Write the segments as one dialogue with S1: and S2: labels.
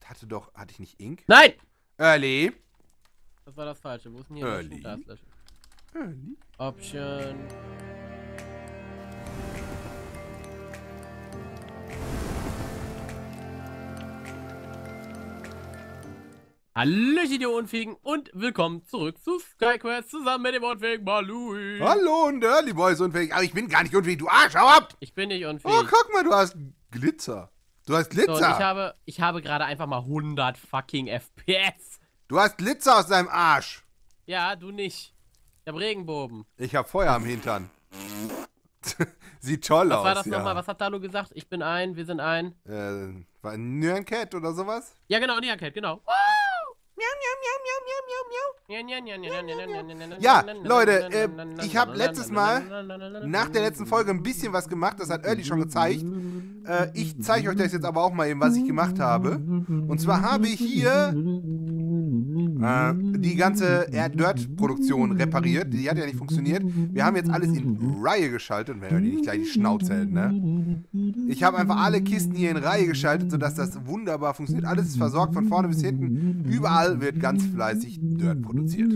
S1: hatte ich nicht Ink?
S2: Nein!
S1: Early.
S2: Das war das Falsche. Wo ist denn hier
S1: Early.
S2: Gaslöscher?
S1: Early.
S2: Option. Hallöchen, ihr Unfähigen, und willkommen zurück zu SkyQuest zusammen mit dem unfähigen Balui.
S1: Hallo und Early Boys unfähig. Aber ich bin gar nicht unfähig, du Arsch, hau ab!
S2: Ich bin nicht unfähig.
S1: Oh, guck mal, du hast Glitzer. Du hast Glitzer.
S2: So, und ich habe gerade einfach mal 100 fucking FPS.
S1: Du hast Glitzer aus deinem Arsch.
S2: Ja, du nicht. Ich habe Regenbogen.
S1: Ich hab Feuer am Hintern. Sieht toll aus.
S2: Was war das
S1: ja.
S2: nochmal? Was hat Dalu gesagt? Ich bin ein, wir sind ein.
S1: War ein Nyan-Cat oder sowas?
S2: Ja, genau, Nyan-Cat, genau.
S1: Ja, Leute, ich habe letztes Mal nach der letzten Folge ein bisschen was gemacht, das hat Early schon gezeigt. Ich zeige euch das jetzt aber auch mal eben, was ich gemacht habe. Und zwar habe ich hier die ganze Dirt-Produktion repariert. Die hat ja nicht funktioniert. Wir haben jetzt alles in Reihe geschaltet. Wenn die nicht gleich die Schnauze hält, ne? Ich habe einfach alle Kisten hier in Reihe geschaltet, sodass das wunderbar funktioniert. Alles ist versorgt von vorne bis hinten. Überall wird ganz fleißig Dirt produziert.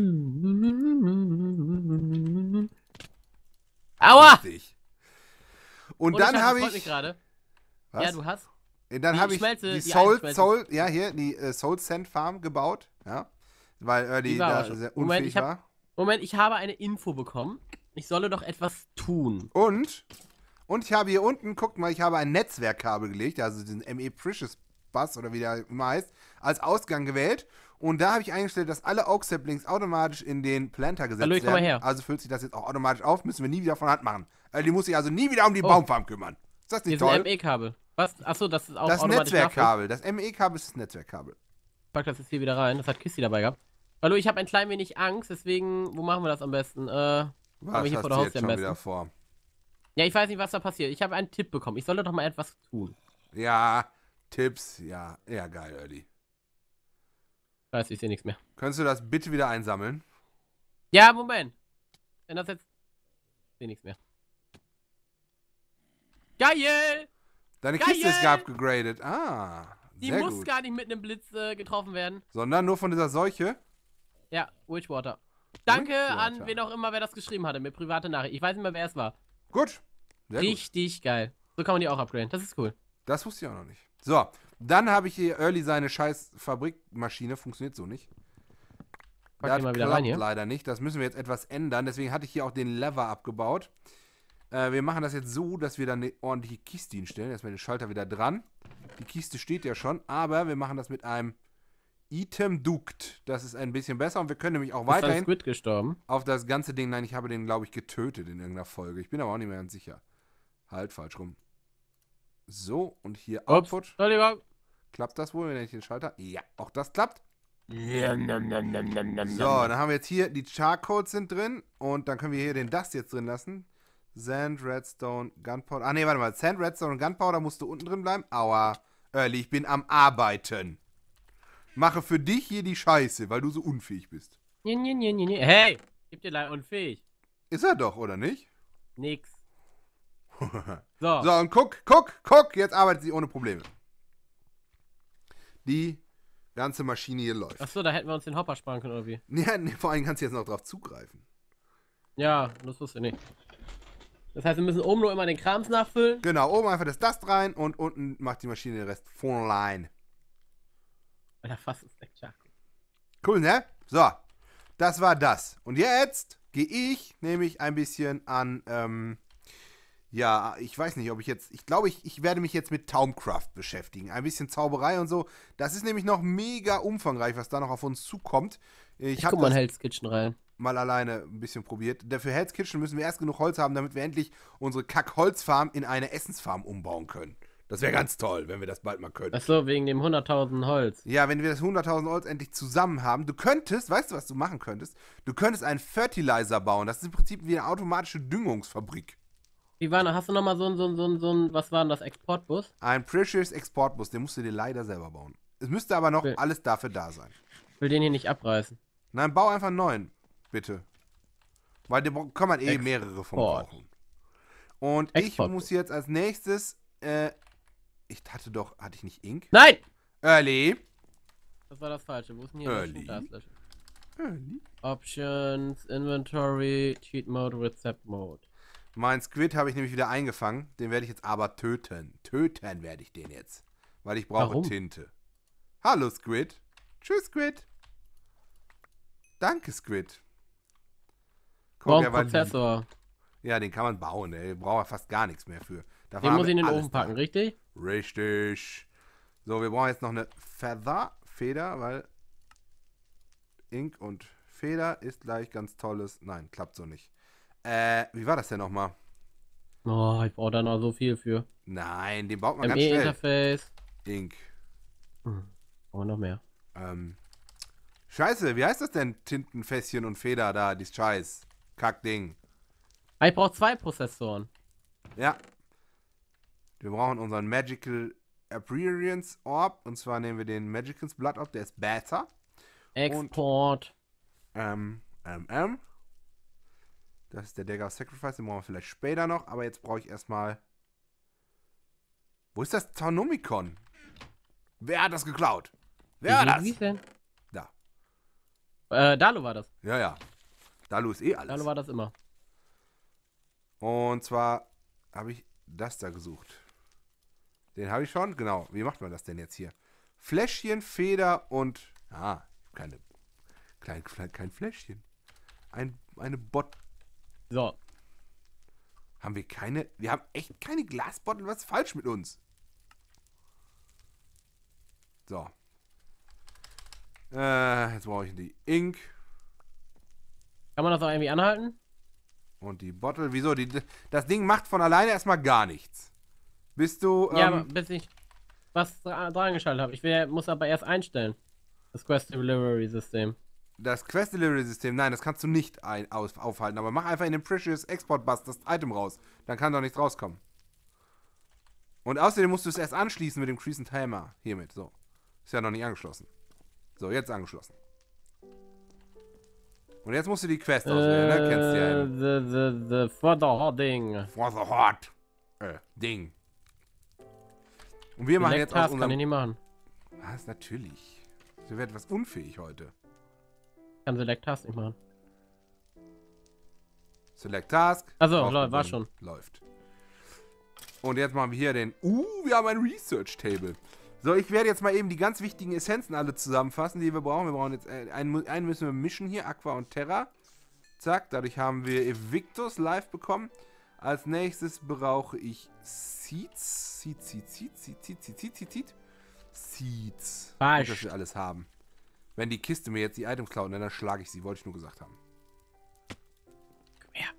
S2: Aua!
S1: Richtig. Und dann habe ich...
S2: gerade.
S1: Was?
S2: Ja, du hast.
S1: Dann habe ich die Soul Sand Farm gebaut, ja, weil Early da sehr unfähig war.
S2: Moment, ich habe eine Info bekommen. Ich solle doch etwas tun.
S1: Und ich habe hier unten, guckt mal, ich habe ein Netzwerkkabel gelegt, also diesen ME Precious Bus oder wie der immer heißt, als Ausgang gewählt. Und da habe ich eingestellt, dass alle Oak Saplings automatisch in den Planter gesetzt
S2: Hallo, ich komm mal
S1: werden.
S2: her.
S1: Also füllt sich das jetzt auch automatisch auf, müssen wir nie wieder von Hand machen. Die muss sich also nie wieder um die Baumfarm kümmern. Ist das nicht
S2: hier
S1: toll?
S2: ist ein ME-Kabel. Was? Achso, das ist auch
S1: das
S2: automatisch
S1: Netzwerkkabel. Das ME-Kabel ist das Netzwerkkabel.
S2: Ich pack das jetzt hier wieder rein. Das hat Kissi dabei gehabt. Hallo, ich habe ein klein wenig Angst, deswegen, wo machen wir das am besten?
S1: Was
S2: wir hier
S1: hast
S2: vor der
S1: du
S2: Haustür
S1: jetzt
S2: am
S1: schon
S2: besten?
S1: wieder vor?
S2: Ja, ich weiß nicht, was da passiert. Ich habe einen Tipp bekommen. Ich solle doch mal etwas tun.
S1: Ja, Tipps, ja. Ja, geil, Early.
S2: Weiß, ich sehe nichts mehr.
S1: Könntest du das bitte wieder einsammeln?
S2: Ja, Moment. Wenn das jetzt... Ich sehe nichts mehr. Geil!
S1: Deine
S2: Geil!
S1: Kiste ist geupgradet. Ah,
S2: Die
S1: sehr
S2: muss
S1: gut.
S2: gar nicht mit einem Blitz getroffen werden.
S1: Sondern nur von dieser Seuche?
S2: Ja, Witchwater. Danke
S1: Witchwater.
S2: an wen auch immer, wer das geschrieben hatte, mit private Nachricht. Ich weiß nicht mehr, wer es war.
S1: Gut. Sehr gut.
S2: Richtig geil. So kann man die auch upgraden. Das ist cool.
S1: Das wusste ich auch noch nicht. So, dann habe ich hier Early seine scheiß Fabrikmaschine. Funktioniert so nicht.
S2: Pack die mal wieder rein hier.
S1: Leider nicht. Das müssen wir jetzt etwas ändern. Deswegen hatte ich hier auch den Lever abgebaut. Wir machen das jetzt so, dass wir dann eine ordentliche Kiste hinstellen. Erstmal den Schalter wieder dran. Die Kiste steht ja schon, aber wir machen das mit einem Item Duct. Das ist ein bisschen besser und wir können nämlich auch weiterhin
S2: Squid gestorben?
S1: auf das ganze Ding. Nein, ich habe den, glaube ich, getötet in irgendeiner Folge. Ich bin aber auch nicht mehr ganz sicher. Halt, falsch rum. So, und hier Output.
S2: Entschuldigung.
S1: Klappt das wohl, wenn ich den Schalter... Ja, auch das klappt. So,
S2: Ja.
S1: dann haben wir jetzt hier, die Charcoals sind drin und dann können wir hier den Dust jetzt drin lassen. Sand, Redstone, Gunpowder. Ah, ne, warte mal. Sand, Redstone und Gunpowder musst du unten drin bleiben. Aua. Early, ich bin am Arbeiten. Mache für dich hier die Scheiße, weil du so unfähig bist.
S2: Hey, gib dir leider unfähig.
S1: Ist er doch, oder nicht?
S2: Nix. So.
S1: So, und guck. Jetzt arbeitet sie ohne Probleme. Die ganze Maschine hier läuft.
S2: Achso, da hätten wir uns den Hopper sparen können, oder wie?
S1: Ja, nee, vor allem kannst du jetzt noch drauf zugreifen.
S2: Ja, das wusste ich nicht. Das heißt, wir müssen oben nur immer den Krams nachfüllen.
S1: Genau, oben einfach das Dust rein und unten macht die Maschine den Rest von allein.
S2: Alter, fast ist echt stark.
S1: Cool, ne? So, das war das. Und jetzt gehe ich nämlich ein bisschen an, ja, ich weiß nicht, ob ich jetzt, ich glaube, ich werde mich jetzt mit Taumcraft beschäftigen. Ein bisschen Zauberei und so. Das ist nämlich noch mega umfangreich, was da noch auf uns zukommt. Ich habe
S2: guck mal in Hell's Kitchen rein.
S1: mal alleine ein bisschen probiert. Für Hell's Kitchen müssen wir erst genug Holz haben, damit wir endlich unsere Kack-Holzfarm in eine Essensfarm umbauen können. Das wäre ganz toll, wenn wir das bald mal können.
S2: Achso, wegen dem 100.000 Holz.
S1: Ja, wenn wir das 100.000 Holz endlich zusammen haben, du könntest, weißt du, was du machen könntest? Du könntest einen Fertilizer bauen. Das ist im Prinzip wie eine automatische Düngungsfabrik.
S2: Wie war noch? Hast du nochmal so ein, was war denn das, Exportbus?
S1: Ein Precious Exportbus, den musst du dir leider selber bauen. Es müsste aber noch
S2: Okay.
S1: alles dafür da sein.
S2: Ich will den hier nicht abreißen.
S1: Nein, bau einfach einen neuen, bitte. Weil da kann man eh mehrere von
S2: Export.
S1: brauchen. Und
S2: Export.
S1: ich muss jetzt als nächstes, hatte ich nicht Ink?
S2: Nein!
S1: Early.
S2: Das war das Falsche. Wo ist denn hier
S1: Early.
S2: das Löschen?
S1: Early.
S2: Options, Inventory, Cheat Mode, Rezept Mode.
S1: Mein Squid habe ich nämlich wieder eingefangen. Den werde ich jetzt aber töten. Töten werde ich den jetzt. Weil ich brauche
S2: Warum?
S1: Tinte. Hallo Squid. Tschüss Squid. Danke Squid.
S2: Warum
S1: der war lieb.
S2: Prozessor?
S1: Ja, den kann man bauen, ey. Braucht fast gar nichts mehr für. Davon
S2: Den
S1: haben
S2: muss ich in
S1: wir
S2: den
S1: alles
S2: Ofen packen,
S1: da.
S2: richtig?
S1: Richtig. So, wir brauchen jetzt noch eine Feder, weil Ink und Feder ist gleich ganz tolles. Nein, klappt so nicht. Wie war das denn nochmal?
S2: Oh, ich brauche da noch so viel für.
S1: Nein, den baut man ganz schnell.
S2: ME-Interface.
S1: Ink.
S2: Oh, noch mehr.
S1: Scheiße, wie heißt das denn? Tintenfässchen und Feder da, dieses Scheiß. Kackding.
S2: Ah, ich brauche 2 Prozessoren.
S1: Ja. Wir brauchen unseren Magical Appearance Orb. Und zwar nehmen wir den Magical's Blood Orb, der ist besser.
S2: Export.
S1: Das ist der Dagger of Sacrifice, den brauchen wir vielleicht später noch. Aber jetzt brauche ich erstmal... Wo ist das Taunomikon? Wer hat das geklaut? Wer war das?
S2: Wie denn?
S1: Da.
S2: Dalu war das.
S1: Ja, ja. Dalu ist eh alles.
S2: Dalu war das immer.
S1: Und zwar habe ich das da gesucht. Den habe ich schon. Genau. Wie macht man das denn jetzt hier? Fläschchen, Feder und... Ah, kein Fläschchen. Eine Bot...
S2: So.
S1: Haben wir keine... Wir haben echt keine Glasbottle. Was ist falsch mit uns? So. Jetzt brauche ich die Ink.
S2: Kann man das auch irgendwie anhalten?
S1: Und die Bottle. Wieso? Das Ding macht von alleine erstmal gar nichts. Bist du...
S2: Ja, aber bis ich was dran geschaltet habe. Muss aber erst einstellen. Das Quest Delivery System.
S1: Das Quest Delivery System, nein, das kannst du nicht aufhalten. Aber mach einfach in den Precious Export Bus das Item raus. Dann kann doch nichts rauskommen. Und außerdem musst du es erst anschließen mit dem Crescent Hammer. Hiermit, so. Ist ja noch nicht angeschlossen. So, jetzt angeschlossen. Und jetzt musst du die Quest auswählen, ne? Kennst du ja.
S2: For the hot ding.
S1: For the hot Ding. Und wir machen jetzt aus
S2: Task kann ich
S1: unserem...
S2: nicht machen.
S1: Was? Natürlich. Wir werden etwas unfähig heute.
S2: Ich kann Select Task nicht machen.
S1: Select Task.
S2: Also, war schon.
S1: Läuft. Und jetzt machen wir hier den... wir haben ein Research Table. So, ich werde jetzt mal eben die ganz wichtigen Essenzen alle zusammenfassen, die wir brauchen. Wir brauchen jetzt... einen müssen wir mischen hier, Aqua und Terra. Zack, dadurch haben wir Evictus live bekommen. Als nächstes brauche ich Seeds. Seeds.
S2: Falsch.
S1: Dass wir alles haben. Wenn die Kiste mir jetzt die Items klaut, dann schlage ich sie, wollte ich nur gesagt haben.
S2: Komm her.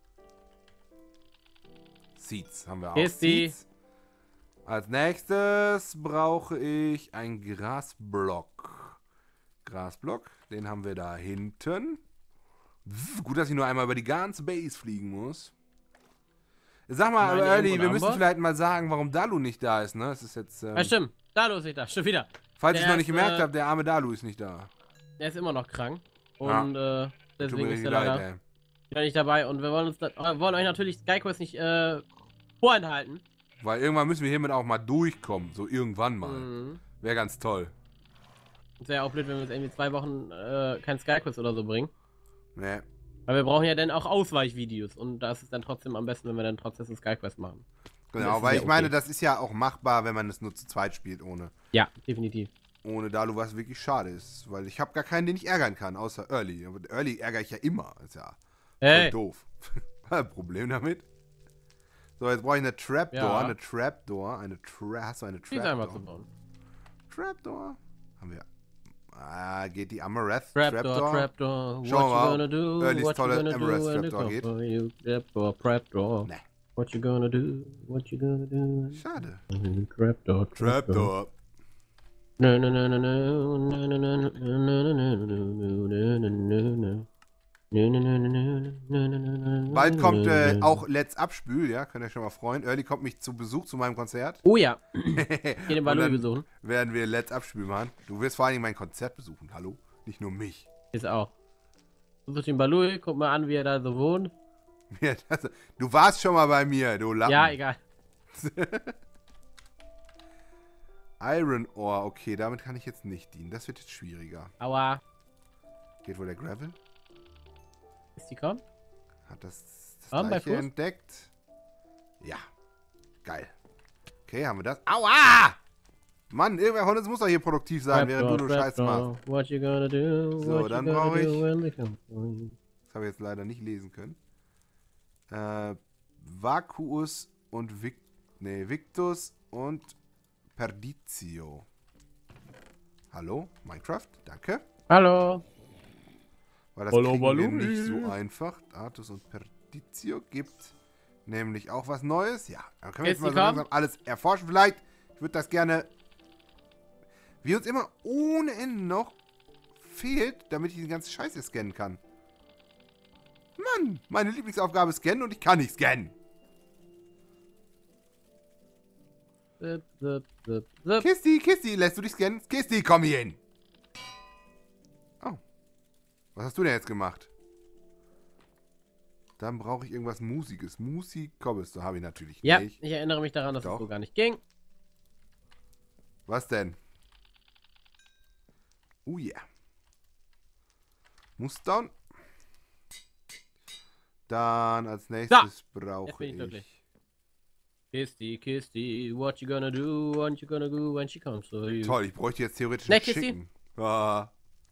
S1: Seeds haben wir auch.
S2: Ist die.
S1: Seeds. Als nächstes brauche ich einen Grasblock. Grasblock, den haben wir da hinten. Gut, dass ich nur einmal über die ganze Base fliegen muss. Sag mal,
S2: Nein,
S1: Early, wir müssen
S2: Amber?
S1: vielleicht mal sagen, warum Dalu nicht da ist, ne? Es ist jetzt.
S2: Ja, stimmt. Dalu ist nicht da. Schon wieder.
S1: Falls ihr es noch
S2: Der
S1: nicht
S2: ist,
S1: gemerkt habt, der arme Dalu ist nicht da.
S2: Der ist immer noch krank.
S1: Ja.
S2: Und
S1: Tut
S2: deswegen
S1: mir
S2: ist
S1: richtig
S2: er
S1: leid,
S2: leider
S1: ey.
S2: wieder nicht dabei. Und wir wollen euch natürlich SkyQuest nicht vorenthalten.
S1: Weil irgendwann müssen wir hiermit auch mal durchkommen. So irgendwann mal.
S2: Mhm.
S1: Wäre ganz toll.
S2: Es wäre auch blöd, wenn wir jetzt irgendwie 2 Wochen kein SkyQuest oder so bringen.
S1: Ne.
S2: Weil wir brauchen ja dann auch Ausweichvideos. Und da ist es dann trotzdem am besten, wenn wir dann trotzdem ein SkyQuest machen.
S1: Genau,
S2: ist
S1: weil
S2: ja
S1: ich meine,
S2: okay.
S1: das ist ja auch machbar, wenn man es nur zu zweit spielt, ohne
S2: Definitiv.
S1: Dalu, was wirklich schade ist. Weil ich habe gar keinen, den ich ärgern kann, außer Early. Aber Early ärgere ich ja immer. Ist ja voll
S2: Hey!
S1: doof. Problem damit. So, jetzt brauche ich eine Trapdoor.
S2: Ja.
S1: Eine Trapdoor. Hast du eine
S2: Die ist einfach zu
S1: Trapdoor?
S2: bauen.
S1: Trapdoor? Haben wir. Geht die Amareth
S2: Trapdoor.
S1: Schauen wir mal,
S2: What you gonna do?
S1: Earlys
S2: What you
S1: tolle
S2: gonna
S1: Emerald
S2: do when
S1: Trapdoor
S2: they
S1: geht.
S2: come for you? Trapdoor.
S1: Nee.
S2: What you gonna do? What you gonna do?
S1: Schade.
S2: Trapdoor.
S1: Trapdoor.
S2: No, no, no, no, no, no, no, no, no, no, no, no, no, no, no.
S1: Bald kommt auch Let's Abspül, ja, könnt ihr euch schon mal freuen. Early kommt mich zu Besuch zu meinem Konzert.
S2: Oh ja. Geh den
S1: Und
S2: Balu
S1: dann
S2: besuchen.
S1: werden wir Let's Abspül machen. Du wirst vor allen Dingen mein Konzert besuchen, hallo? Nicht nur mich.
S2: Ist auch. Besuch den Balu, guck mal an, wie er da so wohnt.
S1: Ja, du warst schon mal bei mir, du Lappen.
S2: Ja, egal.
S1: Iron Ore. Okay, damit kann ich jetzt nicht dienen. Das wird jetzt schwieriger.
S2: Aua.
S1: Geht wohl der Gravel?
S2: Ist die kommen?
S1: Hat das
S2: Bei
S1: gleiche
S2: Fuß?
S1: entdeckt? Ja. Geil. Okay, haben wir das. Aua! Mann, irgendwer von uns muss doch hier produktiv sein, während du nur Scheiß machst.
S2: What you gonna do?
S1: So,
S2: What
S1: dann
S2: you gonna
S1: brauche
S2: do
S1: ich-
S2: when they come for you?
S1: Das habe ich jetzt leider nicht lesen können. Vacuus und Victus und Perditio. Hallo, Minecraft, danke.
S2: Hallo.
S1: Weil das
S2: Hallo,
S1: kriegen wir
S2: Balui.
S1: nicht so einfach. Artus und Perditio gibt nämlich auch was Neues. Ja, dann können wir jetzt
S2: Ist
S1: mal
S2: die
S1: so
S2: kaum?
S1: langsam alles erforschen. Vielleicht, ich würde das gerne, wie uns immer ohne Ende noch fehlt, damit ich den ganzen Scheiß hier scannen kann. Mann, meine Lieblingsaufgabe ist scannen und ich kann nicht scannen.
S2: Zip, zip, zip, zip.
S1: Kisti, lässt du dich scannen? Kisti, komm hier hin. Oh. Was hast du denn jetzt gemacht? Dann brauche ich irgendwas Musiges. Musik, Cobblestone habe ich natürlich
S2: Ja,
S1: nicht.
S2: ich erinnere mich daran, dass
S1: Doch.
S2: es so gar nicht ging.
S1: Was denn? Oh yeah. Moosdown. Dann als nächstes
S2: Jetzt
S1: brauche
S2: bin ich
S1: ich...
S2: glücklich. Kisti, what you gonna do when she comes for you?
S1: Toll, ich bräuchte jetzt theoretisch
S2: Ne,
S1: einen
S2: Kisti?
S1: Chicken. Ah.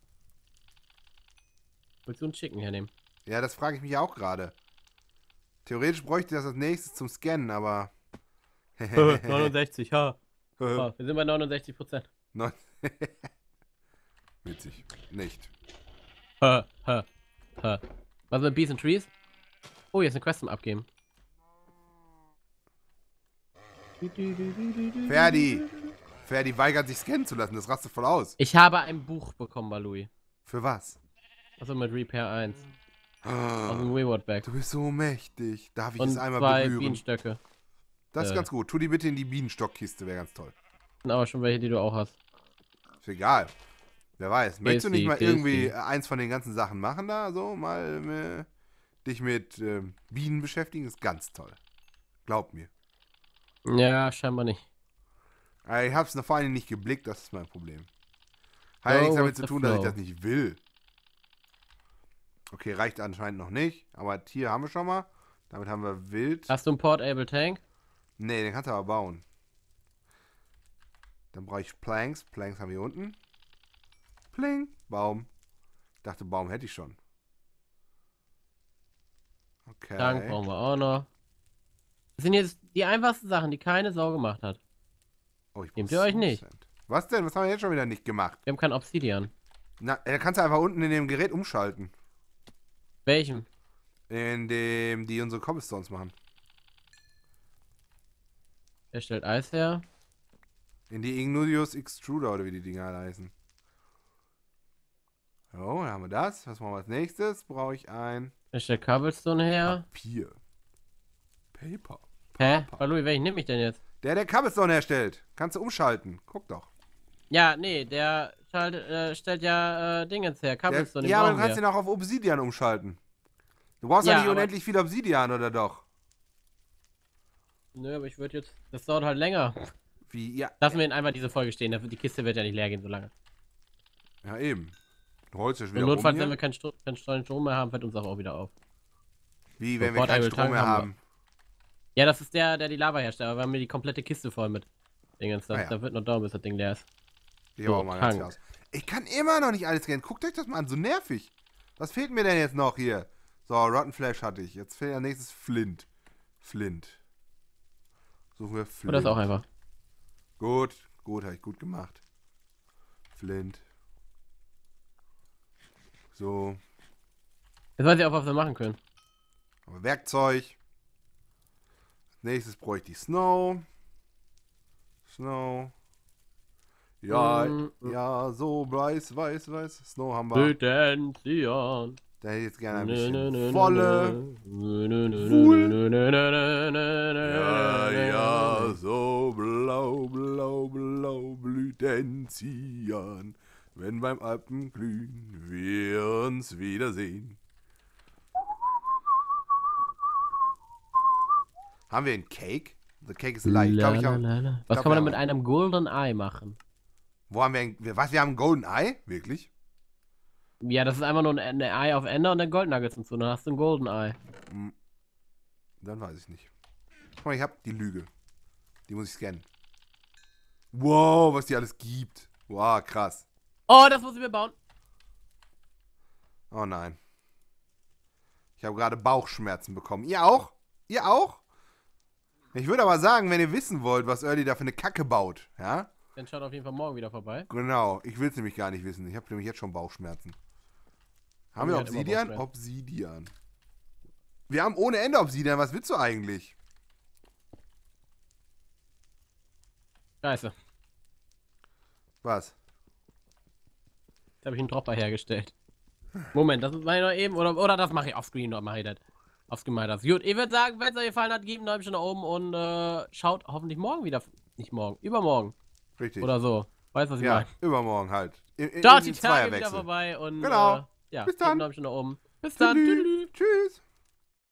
S2: Willst du einen Chicken hernehmen?
S1: Ja, das frage ich mich auch gerade. Theoretisch bräuchte ich das als nächstes zum Scannen, aber...
S2: 69, ha. Wir sind bei 69%.
S1: Witzig. Nicht.
S2: Ha. Was mit Bees and Trees? Oh, hier ist eine Quest zum Abgeben.
S1: Ferdi weigert sich scannen zu lassen, das rastet voll aus.
S2: Ich habe ein Buch bekommen bei Louis.
S1: Für was?
S2: Also mit Repair 1. Aus
S1: Ah,
S2: dem Reward Bag.
S1: du bist so mächtig. Darf ich
S2: Und
S1: es einmal
S2: 2
S1: berühren?
S2: Bienenstöcke.
S1: Das ist ganz gut. Tu die bitte in die Bienenstockkiste, wäre ganz toll.
S2: Sind aber schon welche, die du auch hast.
S1: Ist egal. Wer weiß. Möchtest du nicht mal
S2: Kirsty.
S1: irgendwie eins von den ganzen Sachen machen da? So, mal dich mit Bienen beschäftigen? Ist ganz toll. Glaub mir.
S2: Ja, scheinbar nicht.
S1: Ich hab's vor allem nicht geblickt, das ist mein Problem. Hat ja nichts damit zu tun, dass ich das nicht will. Okay, reicht anscheinend noch nicht. Aber Tier haben wir schon mal. Damit haben wir Wild.
S2: Hast du einen Portable Tank?
S1: Nee, den kannst du aber bauen. Dann brauche ich Planks. Planks haben wir hier unten. Pling. Baum. Ich dachte, Baum hätte ich schon. Okay.
S2: Tank brauchen wir auch noch. Das sind jetzt die einfachsten Sachen, die keine Sau gemacht hat.
S1: Oh, ich
S2: Nehmt
S1: brauch
S2: ihr euch nicht?
S1: Sand. Was denn? Was haben wir jetzt schon wieder nicht gemacht?
S2: Wir haben kein Obsidian.
S1: Na, da kannst du einfach unten in dem Gerät umschalten.
S2: Welchem?
S1: In dem, die unsere Cobblestones machen.
S2: Wer stellt Eis her?
S1: In die Ignudius Extruder oder wie die Dinger alle heißen. So, dann haben wir das. Was machen wir als nächstes? Brauche ich ein
S2: Wer stellt Cobblestone her?
S1: Papier. Paper.
S2: Hä?
S1: Papa.
S2: Balui, welchen nehme ich denn jetzt?
S1: Der Cobblestone herstellt. Kannst du umschalten. Guck doch.
S2: Ja, nee, der stellt ja Dingens her. Cobblestone, den
S1: Ja, aber du
S2: brauchen
S1: kannst
S2: wir.
S1: ihn auch auf Obsidian umschalten. Du brauchst ja
S2: Ja,
S1: nicht
S2: aber-
S1: unendlich viel Obsidian, oder doch?
S2: Nö, aber ich würde jetzt... Das dauert halt länger.
S1: Wie? Ja,
S2: Lassen wir ihn einfach diese Folge stehen. Die Kiste wird ja nicht leer gehen so lange.
S1: ja eben. Du holst ja schon
S2: Und
S1: wieder
S2: notfalls,
S1: rum
S2: wenn
S1: hier.
S2: wir keinen Strom mehr haben, fällt uns auch wieder auf.
S1: Wie, wenn wir
S2: Sofort
S1: keinen
S2: Able
S1: Strom
S2: Tank
S1: mehr
S2: haben wir.
S1: haben?
S2: Ja, das ist der die Lava herstellt. Aber wir haben hier die komplette Kiste voll mit Dingens.
S1: Ah ja.
S2: Da wird noch dauern, bis das Ding leer ist.
S1: Ich
S2: So,
S1: auch mal ganz
S2: Tank.
S1: aus. Ich kann immer noch nicht alles scannen. Guckt euch das mal an, so nervig. Was fehlt mir denn jetzt noch hier? So, Rotten Flash hatte ich. Jetzt fehlt als nächstes Flint. Flint. Suchen wir Flint.
S2: Oder ist auch einfach.
S1: Gut, habe ich gut gemacht. Flint. So,
S2: Jetzt weiß ich auch, was wir machen können.
S1: aber Werkzeug. Als nächstes bräuchte ich Snow. Snow. Ja, ja, so weiß. Snow haben wir.
S2: Blütenzion.
S1: Da hätte ich jetzt gerne ein bisschen Wolle. Ja, so blau blüht Zian. Wenn beim Alpenglühen wir uns wiedersehen. Haben wir einen Cake? The cake is a lie. Ich glaube, ich habe...
S2: Was kann man denn mit einem Golden Eye machen?
S1: Wo haben was? Wir haben ein Golden Eye? Wirklich?
S2: Ja, das ist einfach nur ein Eye auf Ende und dann Gold Nuggets und so. Dann hast du ein Golden Eye.
S1: Dann weiß ich nicht. Guck mal, ich habe die Lüge. Die muss ich scannen. Wow, was die alles gibt. Wow, krass.
S2: Oh, das muss ich mir bauen.
S1: Oh nein. Ich habe gerade Bauchschmerzen bekommen. Ihr auch? Ihr auch? Ich würde aber sagen, wenn ihr wissen wollt, was Early da für eine Kacke baut, ja?
S2: Dann schaut auf jeden Fall morgen wieder vorbei.
S1: Genau, ich will es nämlich gar nicht wissen. Ich habe nämlich jetzt schon Bauchschmerzen. Haben wir Obsidian? Obsidian. Wir haben ohne Ende Obsidian. Was willst du eigentlich?
S2: Scheiße.
S1: Was?
S2: Jetzt habe ich einen Dropper hergestellt. Moment, das mache ich noch eben. Oder das mache ich offscreen noch. Mache ich das. Offscreen mache ich das. Gut, ich würde sagen, wenn es euch gefallen hat, gebt einen Daumen nach oben und schaut hoffentlich morgen wieder. Nicht morgen, übermorgen.
S1: Richtig.
S2: Oder so. Weißt du, was ich meine?
S1: Übermorgen halt.
S2: Schaut die Tage wieder vorbei und
S1: genau.
S2: ja,
S1: bis dann.
S2: Daumen nach oben. Bis
S1: dann.
S2: dann. Tschüss.
S1: Tschüss.